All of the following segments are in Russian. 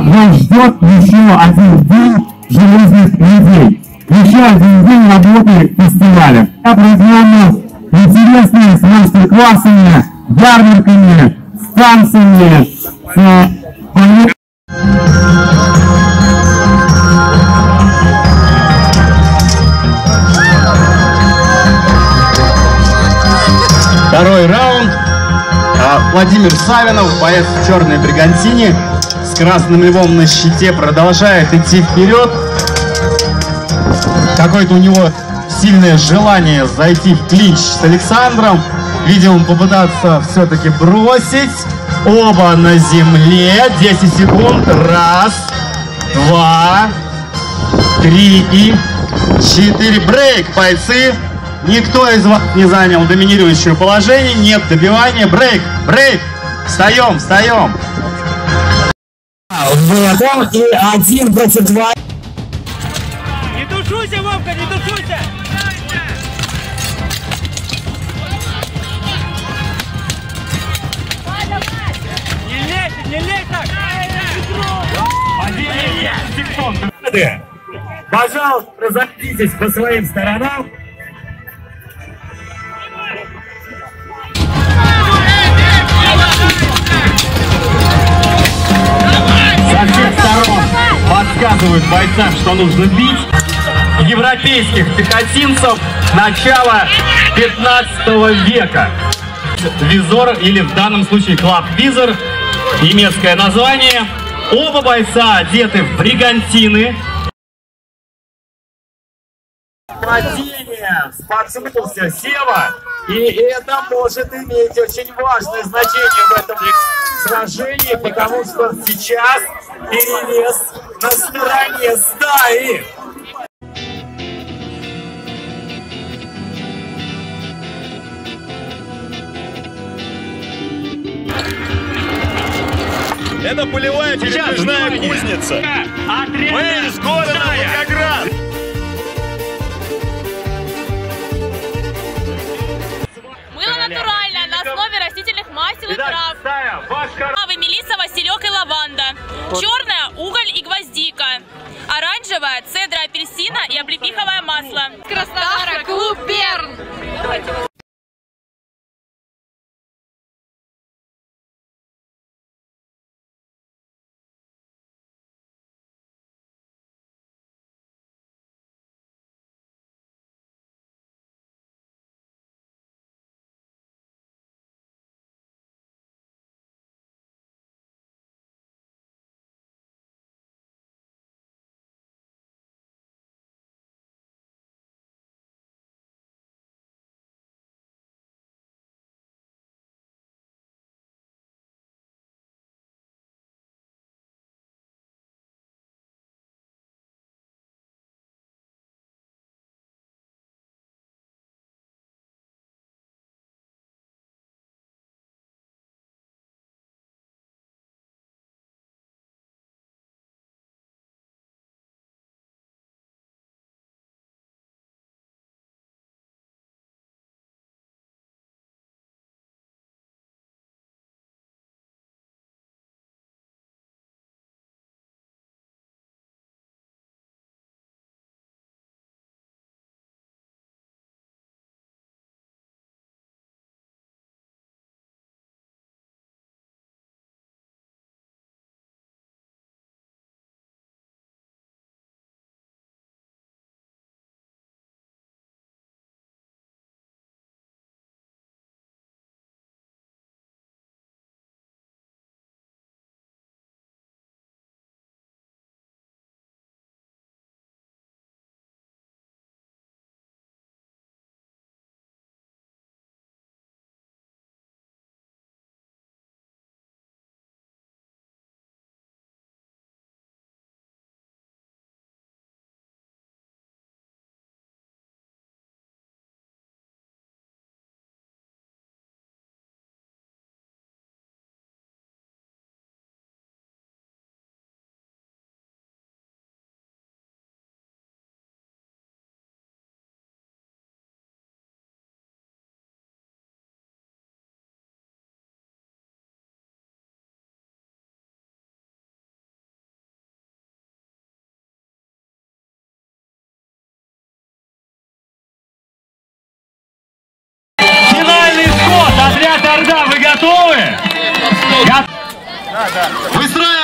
вас ждет еще один день железных людей. Еще один день работы фестиваля. Я программу интересные с мастер-классами, ярмарками, с танцами, Второй раунд. Владимир Савинов, боец в черной бригантине, с красным львом на щите, продолжает идти вперед. Какое-то у него сильное желание зайти в клинч с Александром. Видимо, попытаться все-таки бросить. Оба на земле. 10 секунд. Раз, два, 3, 4. Брейк, бойцы. Никто из вас не занял доминирующее положение. Нет добивания. Брейк, брейк. Встаем, встаем. И 1 против 2. Не тушуйся, Вовка, не тушуйся! Не лезь так! Пожалуйста, разойдитесь по своим сторонам. Со всех сторон подсказывают бойцам, что нужно бить. Европейских пехотинцев начала 15 века. Визор, или в данном случае клаб-визор, немецкое название. Оба бойца одеты в бригантины. Падение, споткнулся Сева, и это может иметь очень важное значение в этом сражении, потому что сейчас перевес на стороне стаи. Это полевая передвижная кузница. Мы из города Волгоград. Мыло натуральное, на основе растительных масел и трав. Травы мелисса, василек и лаванда. Черная – уголь и гвоздика. Оранжевая – цедра апельсина и облепиховое масло. Краснодара, клуб Берн.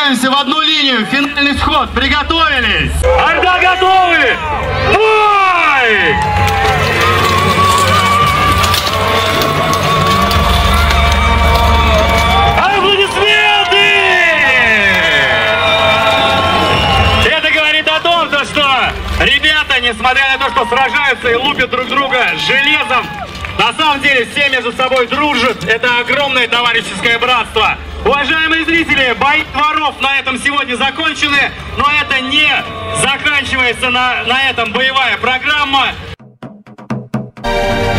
Выстраиваемся в одну линию. Финальный сход. Приготовились. Орда готовы! Бой! Аплодисменты! Это говорит о том, что ребята, несмотря на то, что сражаются и лупят друг друга железом, на самом деле все между собой дружат. Это огромное товарищеское братство. Уважаемые зрители, бои дворов на этом сегодня закончены, но это не заканчивается на этом боевая программа.